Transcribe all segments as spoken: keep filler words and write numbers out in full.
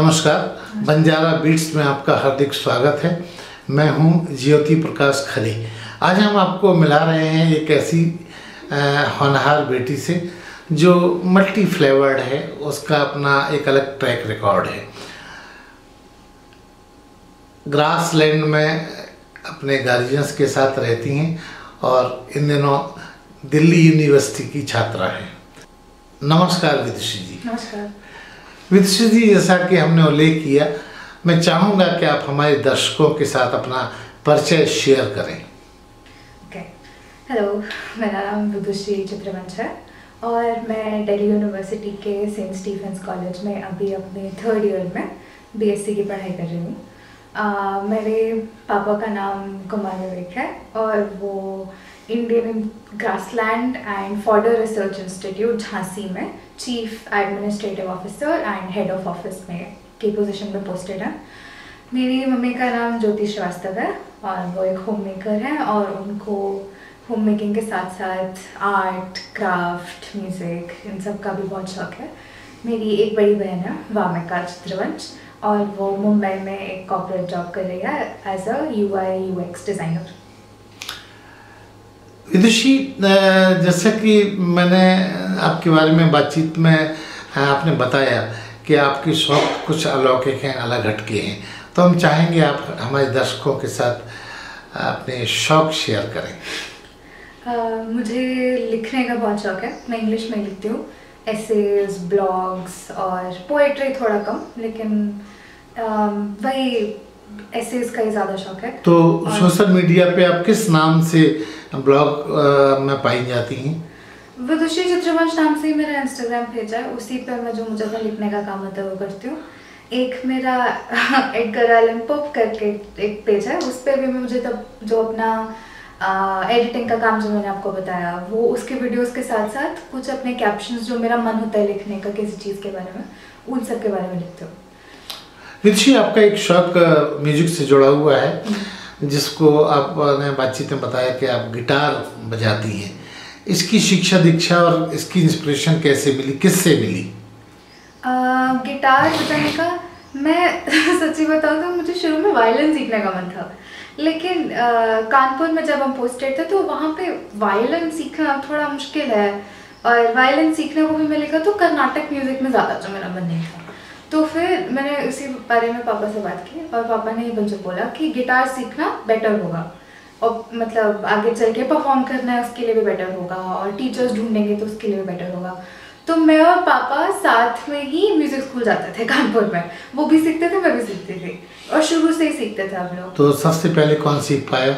नमस्कार, बंजारा बीट्स में आपका हार्दिक स्वागत है। मैं हूं ज्योति प्रकाश खली। आज हम आपको मिला रहे हैं एक ऐसी होनहार बेटी से जो मल्टी फ्लेवर्ड है। उसका अपना एक अलग ट्रैक रिकॉर्ड है। ग्रासलैंड में अपने गार्जियंस के साथ रहती हैं और इन दिनों दिल्ली यूनिवर्सिटी की छात्रा हैं। नमस्कार विदुषी जी। नमस्कार विदुषी जी, जैसा कि हमने उल्लेख किया, मैं चाहूँगा कि आप हमारे दर्शकों के साथ अपना परिचय शेयर करें। ओके, हेलो, मेरा नाम विदुषी चित्रवंश है और मैं दिल्ली यूनिवर्सिटी के सेंट स्टीफेंस कॉलेज में अभी अपने थर्ड ईयर में बीएससी की पढ़ाई कर रही हूँ। uh, मेरे पापा का नाम कुमार विवेक है और वो Indian grassland and fodder research institute Jhansi में chief administrative officer and head of office में की पोजीशन में पोस्टेड है। मेरी मम्मी का नाम ज्योति श्रीवास्तव है और वो एक होम मेकर है और उनको होम मेकिंग के साथ साथ आर्ट, क्राफ्ट, म्यूज़िक, इन सब का भी बहुत शौक है। मेरी एक बड़ी बहन है वामिका चित्रवंश और वो मुंबई में एक कॉर्पोरेट जॉब कर रही है as a UI UX designer. Vidushi, जैसे कि मैंने आपके बारे में बातचीत में आपने बताया कि आपके शौक कुछ अलौकिक हैं, अलग हटके हैं, तो हम चाहेंगे आप हमारे दर्शकों के साथ अपने शौक शेयर करें। uh, मुझे लिखने का बहुत शौक है। मैं इंग्लिश में लिखती हूँ, एसेज, ब्लॉग्स और पोएट्री थोड़ा कम, लेकिन uh, वही एसेज का ही ज़्यादा शौक है। तो सोशल मीडिया पे आप किस नाम से ब्लॉग में पाई जाती हैं? विदुषी चित्रवंश नाम से ही मेरा इंस्टाग्राम पेज है, उसी पर मैं जो मुझे लिखने का काम होता है वो करती हूँ। एक मेरा एडगर एलन पोप करके एक पेज है, उस पर भी मैं मुझे तब जो अपना एडिटिंग का काम जो मैंने आपको बताया वो उसके वीडियोस के साथ साथ कुछ अपने कैप्शंस जो मेरा मन होता है लिखने का किसी चीज़ के बारे में, उन सब के बारे में लिखती हूँ। विदुषी, आपका एक शौक म्यूजिक से जुड़ा हुआ है, जिसको आपने बातचीत में बताया कि आप गिटार बजाती हैं। इसकी शिक्षा दीक्षा और इसकी इंस्पिरेशन कैसे मिली, किससे मिली? uh, गिटार बजाने का मैं सच्ची बताऊँ तो मुझे शुरू में वायलिन सीखने का मन था, लेकिन uh, कानपुर में जब हम पोस्टेड थे तो वहाँ पे वायलिन सीखना थोड़ा मुश्किल है और वायलिन सीखने को भी मिलेगा तो कर्नाटक म्यूज़िक में ज़्यादा जो मेरा मन नहीं था। तो फिर मैंने उसी बारे में पापा से बात की और पापा ने मुझे बोला कि गिटार सीखना बेटर होगा और मतलब आगे चल के परफॉर्म करना है उसके लिए भी बेटर होगा और टीचर्स ढूंढेंगे तो उसके लिए भी बेटर होगा। तो मैं और पापा साथ में ही म्यूजिक स्कूल जाते थे कानपुर में, वो भी सीखते थे, मैं भी सीखती थी और शुरू से ही सीखते थे हम लोग। तो सबसे पहले कौन सीख पाया?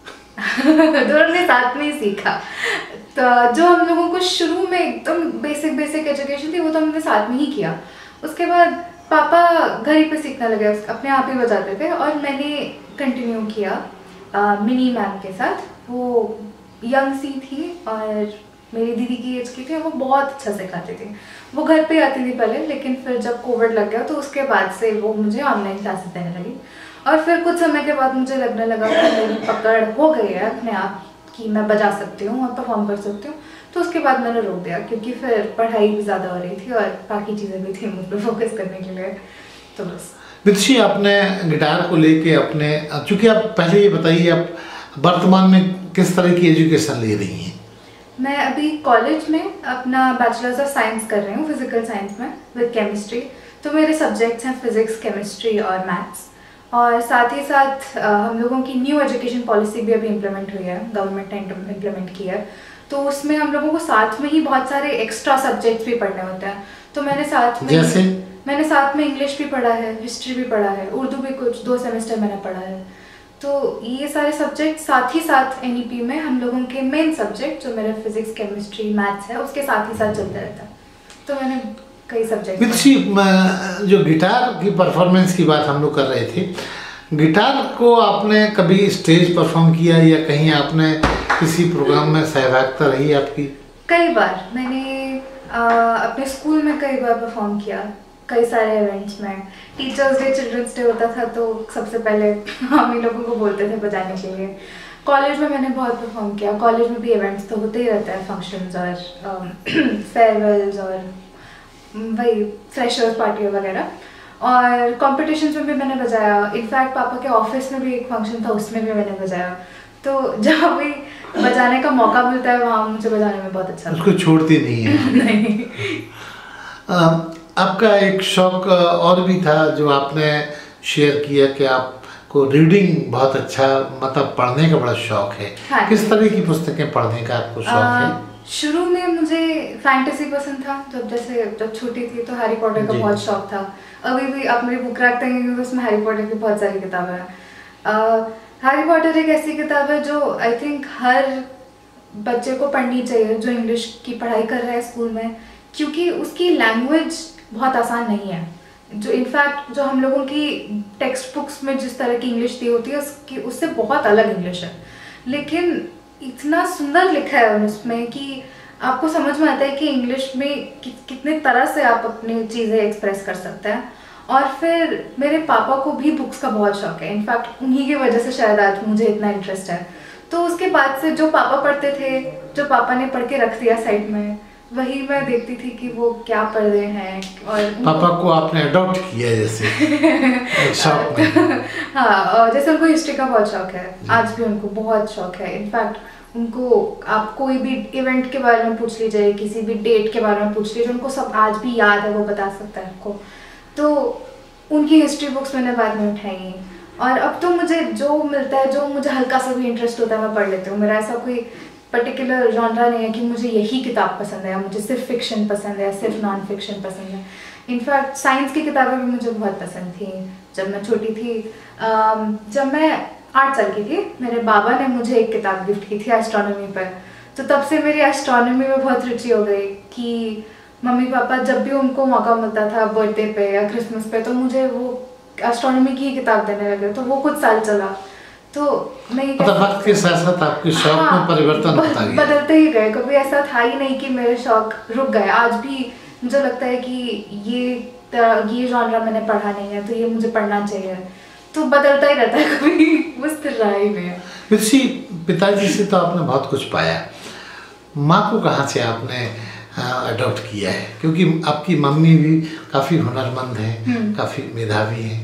दोनों ने साथ में ही सीखा। तो जो हम लोगों को शुरू में एकदम बेसिक बेसिक एजुकेशन थी वो तो हमने साथ में ही किया। उसके बाद पापा घर ही पे सीखने लगे, अपने आप ही बजाते थे और मैंने कंटिन्यू किया आ, मिनी मैम के साथ। वो यंग सी थी और मेरी दीदी की एज की थी, वो बहुत अच्छा सिखाती थी। वो घर पे आती थी पहले, लेकिन फिर जब कोविड लग गया तो उसके बाद से वो मुझे ऑनलाइन क्लासेस देने लगी और फिर कुछ समय के बाद मुझे लगने लगा कि मेरी पकड़ हो गई है अपने आप कि मैं बजा सकती हूँ और परफॉर्म कर सकती हूँ। तो उसके बाद मैंने रोक दिया क्योंकि फिर पढ़ाई भी ज़्यादा हो रही थी और बाकी चीज़ें भी थी मुझ पर फोकस करने के लिए, तो बस। विदुषी, आपने गिटार को लेके अपने, चूँकि आप पहले ये बताइए आप वर्तमान में किस तरह की एजुकेशन ले रही हैं? मैं अभी कॉलेज में अपना बैचलर्स ऑफ साइंस कर रही हूँ, फिजिकल साइंस में विद केमिस्ट्री। तो मेरे सब्जेक्ट्स हैं फिजिक्स, केमिस्ट्री और मैथ्स। और साथ ही साथ हम लोगों की न्यू एजुकेशन पॉलिसी भी अभी इम्प्लीमेंट हुई है, गवर्नमेंट ने इम्प्लीमेंट की है। तो उसमें हम लोगों को साथ में ही बहुत सारे एक्स्ट्रा सब्जेक्ट्स भी पढ़ने होते हैं। तो मैंने साथ में जैसे मैंने साथ में इंग्लिश भी पढ़ा है, हिस्ट्री भी पढ़ा है, उर्दू भी कुछ दो सेमेस्टर मैंने पढ़ा है। तो ये सारे सब्जेक्ट साथ ही साथ एनईपी में हम लोगों के मेन सब्जेक्ट जो मेरे फिजिक्स, केमिस्ट्री, मैथ्स है उसके साथ ही साथ चलते रहता है। तो मैंने कई सब्जेक्ट। विदुषी, जो गिटार की परफॉर्मेंस की बात हम लोग कर रहे थे, गिटार को आपने कभी स्टेज परफॉर्म किया या कहीं आपने किसी प्रोग्राम में सहभागिता रही आपकी? कई बार मैंने आ, अपने स्कूल में कई बार परफॉर्म किया, कई सारे इवेंट्स में। टीचर्स डे, चिल्ड्रंस डे होता था तो सबसे पहले हम ही लोगों को बोलते थे बजाने के लिए। कॉलेज में मैंने बहुत परफॉर्म किया, कॉलेज में भी इवेंट्स तो होते ही रहते हैं, फंक्शंस और फेयरवेल्स और वही फ्रेशर्स पार्टी वगैरह। और कॉम्पिटिशन्स में भी मैंने बजाया। इनफैक्ट पापा के ऑफिस में भी एक फंक्शन था, उसमें भी मैंने बजाया। तो जहाँ भी बजाने का मौका मिलता है वहाँ मुझे बजाने में बहुत अच्छा लगता है। उसको छोड़ती नहीं है। नहीं। आ, आपका एक शौक और भी था जो आपने शेयर किया कि आपको रीडिंग बहुत अच्छा, मतलब पढ़ने का बड़ा शौक है। हाँ, किस तरह की पुस्तकें पढ़ने का आपको शौक आ, है? शुरू में मुझे फैंटेसी पसंद था। जब जैसे जब छोटी थी तो हैरी पॉटर का बहुत शौक था। अभी भी आप मेरी बुक रखते हैं तो उसमें हैरी पॉटर की बहुत सारी किताबें हैं। हैरी पॉटर एक ऐसी किताब है जो आई थिंक हर बच्चे को पढ़नी चाहिए जो इंग्लिश की पढ़ाई कर रहा है स्कूल में, क्योंकि उसकी लैंग्वेज बहुत आसान नहीं है। जो इनफैक्ट जो हम लोगों की टेक्स्ट बुक्स में जिस तरह की इंग्लिश दी होती है उसकी उससे बहुत अलग इंग्लिश है, लेकिन इतना सुंदर लिखा है उसमें कि आपको समझ में आता है कि इंग्लिश में कि, कितने तरह से आप अपनी चीज़ें एक्सप्रेस कर सकते हैं। और फिर मेरे पापा को भी बुक्स का बहुत शौक है। इनफैक्ट उन्हीं की वजह से शायद आज मुझे इतना इंटरेस्ट है। तो उसके बाद से जो पापा पढ़ते थे, जो पापा ने पढ़ के रख दिया साइड में, वही मैं देखती थी कि वो क्या पढ़ रहे हैं। और पापा को आपने अडॉप्ट किया जैसे शौक में। हाँ, और जैसे उनको हिस्ट्री का बहुत शौक है, आज भी उनको बहुत शौक है। इनफैक्ट उनको आप कोई भी इवेंट के बारे में पूछ लीजिए, किसी भी डेट के बारे में पूछ लीजिए, उनको सब आज भी याद है, वो बता सकता है आपको। तो उनकी हिस्ट्री बुक्स मैंने बाद में उठाई। और अब तो मुझे जो मिलता है, जो मुझे हल्का सा भी इंटरेस्ट होता है, मैं पढ़ लेती हूँ। मेरा ऐसा कोई पर्टिकुलर जॉनरा नहीं है कि मुझे यही किताब पसंद है या मुझे सिर्फ फिक्शन पसंद है या सिर्फ नॉन फिक्शन पसंद है। इनफैक्ट साइंस की किताबें भी मुझे बहुत पसंद थी जब मैं छोटी थी। जब मैं आठ साल की थी, मेरे बाबा ने मुझे एक किताब गिफ्ट की थी एस्ट्रोनॉमी पर। तो तब से मेरी एस्ट्रोनॉमी में बहुत रुचि हो गई कि मम्मी पापा जब भी उनको मौका मिलता था बर्थडे पे या क्रिसमस पे, तो मुझे वो एस्ट्रोनॉमी की किताब देने लगे। तो वो कुछ साल चला। तो मैं ये मतलब वक्त के साथ साथ आपके शौक हाँ, में परिवर्तन होता गया, बदलते ही गए। कभी ऐसा था ही नहीं कि मेरे शौक रुक गए। आज भी मुझे लगता है कि ये ये जॉनरा मैंने पढ़ा नहीं है तो ये मुझे पढ़ना चाहिए। तो बदलता ही रहता है, कभी वो स्थिर रहा ही नहीं है। वैसे पिताजी से तो आपने बहुत कुछ पाया, माँ को कहाँ से आपने अडॉप्ट किया है? क्योंकि आपकी मम्मी भी काफ़ी हुनरमंद हैं, काफ़ी मेधावी हैं।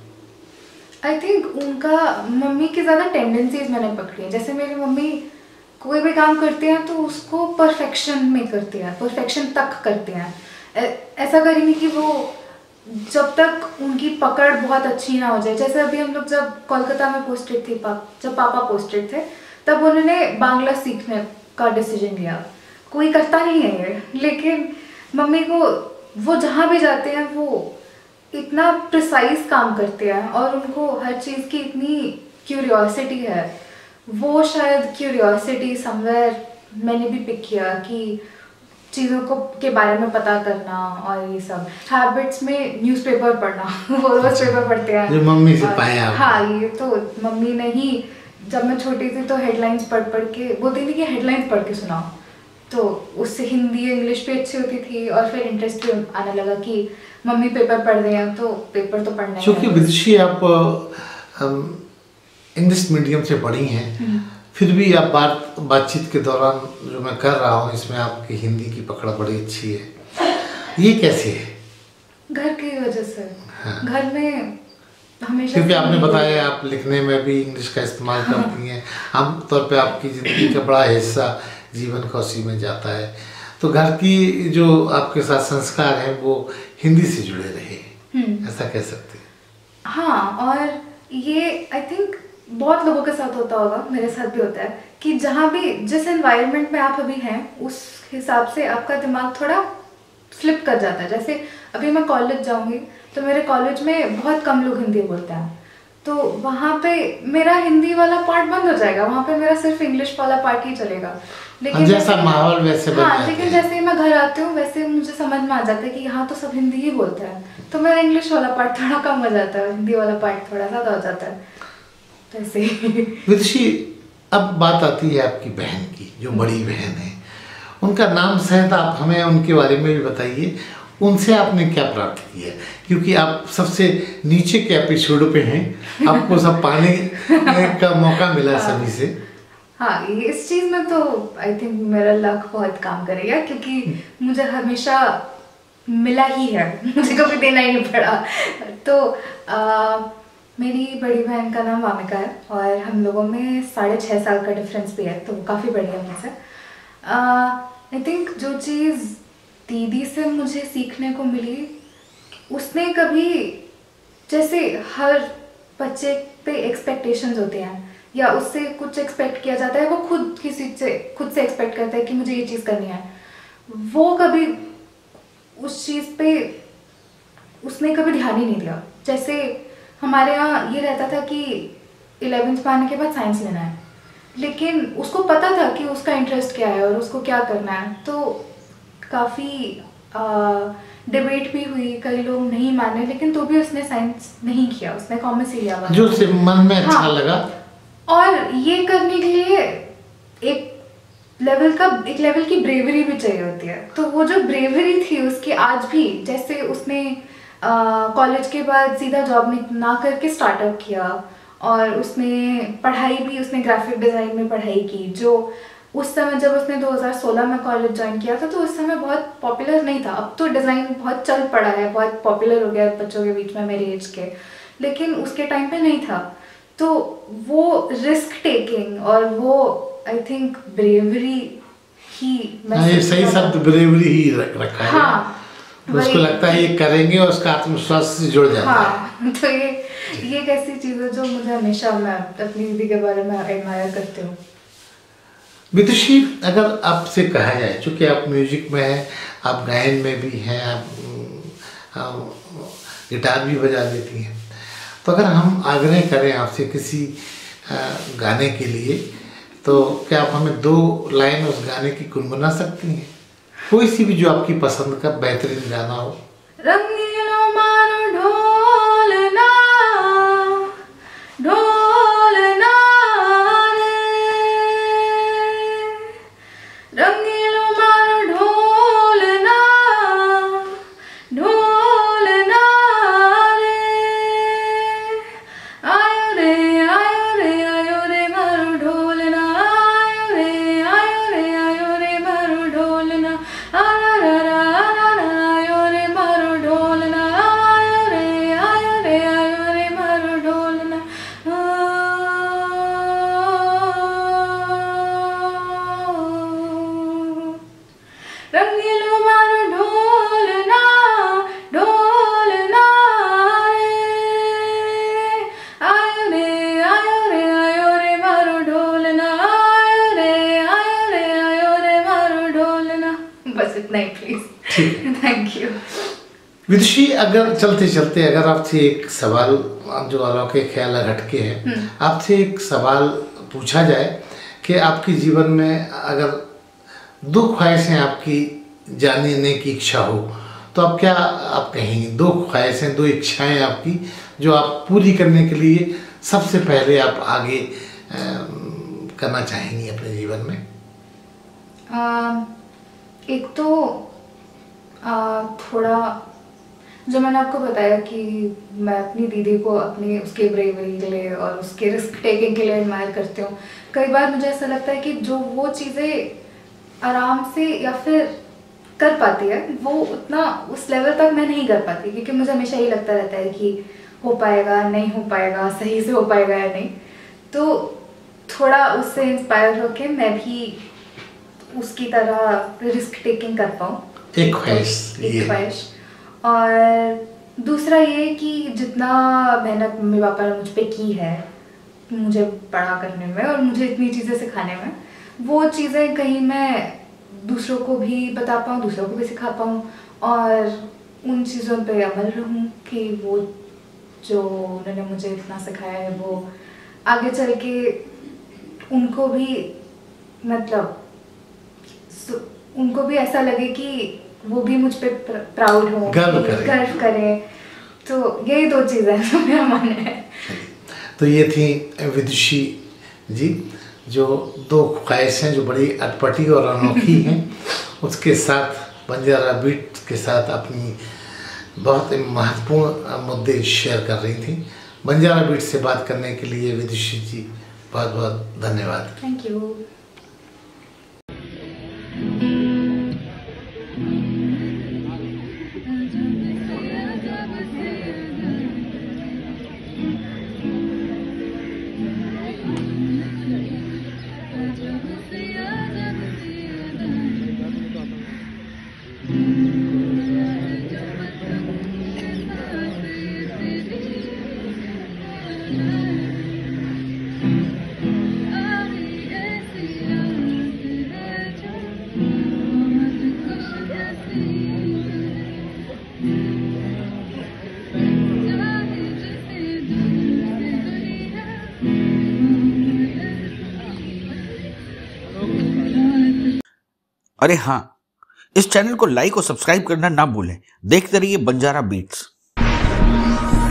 आई थिंक उनका मम्मी की ज़्यादा टेंडेंसीज मैंने पकड़ी है। जैसे मेरी मम्मी कोई भी काम करती हैं तो उसको परफेक्शन में करती है, परफेक्शन तक करती हैं। ऐसा करेंगी कि वो जब तक उनकी पकड़ बहुत अच्छी ना हो जाए। जैसे अभी हम लोग जब कोलकाता में पोस्टेड थे, पाप, जब पापा पोस्टेड थे, तब उन्होंने बांग्ला सीखने का डिसीजन लिया। कोई करता नहीं है ये, लेकिन मम्मी को वो जहाँ भी जाते हैं वो इतना प्रिसाइज काम करते हैं और उनको हर चीज़ की इतनी क्यूरियोसिटी है। वो शायद क्यूरियोसिटी समवेयर मैंने भी पिक किया कि चीज़ों को के बारे में पता करना और ये सब हैबिट्स में न्यूज़पेपर पढ़ना। वो रोज पेपर पढ़ते हैं जो मम्मी से पाया। हाँ, ये तो मम्मी ने ही, जब मैं छोटी थी तो हेडलाइंस पढ़ पढ़ के बोलती थी कि हेडलाइंस पढ़ के सुनाओ, तो उससे हिंदी इंग्लिश भी अच्छी होती थी और फिर इंटरेस्ट भी आने लगा कि मम्मी पेपर पढ़ रहे हैं तो पेपर तो पढ़ना है। क्योंकि विदुषी आप इंग्लिश मीडियम से पढ़ी हैं, फिर भी आप बात बातचीत के दौरान जो मैं कर रहा हूँ इसमें आपकी हिंदी की पकड़ बड़ी अच्छी है। ये कैसे है? घर की वजह से। हाँ। घर में हमेशा, क्योंकि आपने बताया आप लिखने में भी इंग्लिश का इस्तेमाल हाँ। करती हैं। आमतौर पे आपकी ज़िंदगी का बड़ा हिस्सा जीवन का उसी में जाता है, तो घर की जो आपके साथ संस्कार हैं वो हिंदी से जुड़े रहे, ऐसा कह सकते हैं। हाँ, और ये आई थिंक बहुत लोगों के साथ होता होगा, मेरे साथ भी होता है कि जहाँ भी जिस एनवायरनमेंट में आप अभी हैं उस हिसाब से आपका दिमाग थोड़ा फ्लिप कर जाता है। जैसे अभी मैं कॉलेज जाऊँगी तो मेरे कॉलेज में बहुत कम लोग हिंदी बोलते हैं, तो वहाँ पे मेरा हिंदी वाला पार्ट बंद हो जाएगा, वहाँ पे मेरा सिर्फ इंग्लिश वाला पार्ट ही चलेगा। लेकिन जैसा माहौल वैसे बन हाँ, लेकिन जैसे ही मैं घर आती हूँ वैसे मुझे समझ में आ जाता है कि यहाँ तो सब हिंदी ही बोलते हैं, तो मेरा इंग्लिश वाला पार्ट थोड़ा कम हो जाता है, हिंदी वाला पार्ट थोड़ा ज़्यादा हो जाता है। तो ऐसे विदुषी, अब बात आती है आपकी बहन की, जो बड़ी बहन है, उनका नाम शायद आप हमें उनके बारे में भी बताइए। उनसे आपने क्या प्राप्त किया, क्योंकि आप सबसे नीचे के एपिसोड पे हैं, आपको सब पाने का मौका मिला सभी से। हाँ, इस चीज़ में तो आई थिंक मेरा लक बहुत काम करेगा, क्योंकि मुझे हमेशा मिला ही है, मुझे कभी देना ही नहीं पड़ा। तो आ, मेरी बड़ी बहन का नाम वामिका है और हम लोगों में साढ़े छः साल का डिफरेंस भी है, तो वो काफ़ी बड़ी है मुझसे। आई थिंक जो चीज़ दीदी से मुझे सीखने को मिली, उसने कभी, जैसे हर बच्चे पे एक्सपेक्टेशंस होते हैं या उससे कुछ एक्सपेक्ट किया जाता है, वो खुद किसी से खुद से एक्सपेक्ट करता है कि मुझे ये चीज़ करनी है, वो कभी उस चीज़ पे उसने कभी ध्यान ही नहीं दिया। जैसे हमारे यहाँ ये रहता था कि इलेवेंथ में आने के बाद साइंस लेना है, लेकिन उसको पता था कि उसका इंटरेस्ट क्या है और उसको क्या करना है। तो काफ़ी डिबेट भी हुई, कई लोग नहीं माने, लेकिन तो भी उसने साइंस नहीं किया, उसने कॉमर्स ही लिया, जो उसे मन में अच्छा हाँ, लगा। और ये करने के लिए एक लेवल का एक लेवल की ब्रेवरी भी चाहिए होती है। तो वो जो ब्रेवरी थी उसकी आज भी, जैसे उसने कॉलेज के बाद सीधा जॉब ना करके स्टार्टअप किया और उसने पढ़ाई भी, उसने ग्राफिक डिज़ाइन में पढ़ाई की, जो उस समय जब उसने दो हज़ार सोलह में कॉलेज ज्वाइन किया था तो उस समय बहुत पॉपुलर नहीं था। अब तो डिज़ाइन बहुत चल पड़ा है, बहुत पॉपुलर हो गया बच्चों के बीच में मेरे एज के, लेकिन उसके टाइम पे नहीं था। तो वो रिस्क टेकिंग और वो आई थिंक ब्रेवरी ही, ये सही शब्द ब्रेवरी ही रखा है। हाँ, उसको लगता है ये करेंगे और उसका आत्मविश्वास से जुड़ जाता हाँ, है। तो ये ये एक ऐसी चीज़ है जो मुझे हमेशा, मैं अपनी दीदी के बारे में एडमायर करती हूँ। विदुषी, अगर आपसे कहा जाए, चूँकि आप म्यूजिक में हैं, आप गायन में भी हैं, आप गिटार भी बजा देती हैं, तो अगर हम आग्रह करें आपसे किसी गाने के लिए, तो क्या आप हमें दो लाइन उस गाने की गुनगुना सकती हैं? कोई सी भी जो आपकी पसंद का बेहतरीन गाना हो। रंगीलो मारो ढोलना ढोलना रे, रंगीलो मारो ढोलना ढोलना रे, आयो रे आयो रे आयो रे मारो ढोलना, आयो रे आयो रे आयो रे मारो ढोलना, आरा रा रा रा रा आयो रे मारो ढोलना, आयो रे आयो रे आयो रे मारो ढोलना। रंगीलो मारो ढोलना ढोलना रे, आयो रे आयो रे आयो रे मारो ढोलना, आयो रे आयो रे आयो रे मारो ढोलना। बस इतना ही प्लीज, थैंक यू। विदुषी, अगर चलते चलते अगर आपसे एक सवाल जो अलौकिक ख्याल हटके है, आपसे एक सवाल पूछा जाए कि आपके जीवन में अगर दो ख्वाहिशें आपकी जानने की इच्छा हो, तो आप क्या आप कहेंगे? दो ख्वाहिशें, दो इच्छाएं आपकी जो आप पूरी करने के लिए सबसे पहले आप आगे आ, करना चाहेंगी अपने जीवन में? आ, एक तो आ, थोड़ा, जो मैंने आपको बताया कि मैं अपनी दीदी को अपनी उसके ब्रेवरी के लिए और उसके रिस्क टेकिंग के लिए एडमायर करती हूँ। कई बार मुझे ऐसा लगता है कि जो वो चीज़ें आराम से या फिर कर पाती है, वो उतना उस लेवल तक मैं नहीं कर पाती, क्योंकि मुझे हमेशा ये लगता रहता है कि हो पाएगा नहीं हो पाएगा, सही से हो पाएगा या नहीं। तो थोड़ा उससे इंस्पायर होके मैं भी उसकी तरह रिस्क टेकिंग कर पाऊँ, एक ख्वाहिश एक ख्वाहिश। और दूसरा ये कि जितना मेहनत मम्मी पापा ने मुझ पे की है मुझे बड़ा करने में और मुझे इतनी चीज़ें सिखाने में, वो चीज़ें कहीं मैं दूसरों को भी बता पाऊँ, दूसरों को भी सिखा पाऊँ और उन चीज़ों पे अमल रहूँ कि वो जो उन्होंने मुझे इतना सिखाया है वो आगे चल के उनको भी, मतलब उनको भी ऐसा लगे कि वो भी मुझ पे प्राउड हो, गर्व करें, गर्व करें। तो यही दो चीज़ें जो मेरा मन है। तो ये थी विदुषी जी, जो दो ख्वाहिशें जो बड़ी अटपटी और अनोखी हैं, उसके साथ बंजारा बीट के साथ अपनी बहुत महत्वपूर्ण मुद्दे शेयर कर रही थी। बंजारा बीट से बात करने के लिए विदुषी जी बहुत बहुत धन्यवाद। Thank you. अरे हाँ, इस चैनल को लाइक और सब्सक्राइब करना ना भूलें। देखते रहिए बंजारा बीट्स।